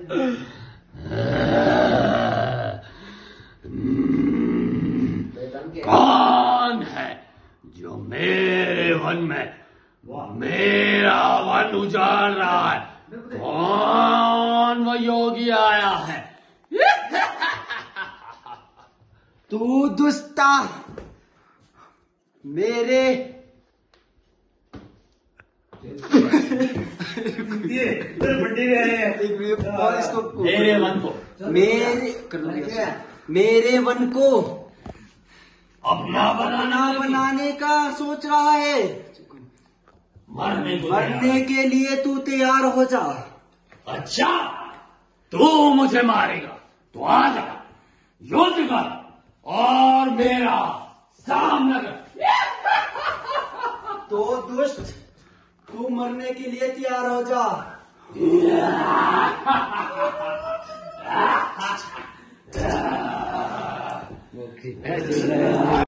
कौन है जो मेरे वन में मेरा वन उजाड़ रहा है? कौन वो योगी आया है? तू दुष्टा मेरे मेरे वन को मेरे वन को अपना बनाने का सोच रहा है। मरने के लिए तू तैयार हो जा। अच्छा, तू मुझे मारेगा तो आ जा, युद्ध कर और मेरा सामना कर। तो दुष्ट, तू मरने के लिए तैयार हो जा।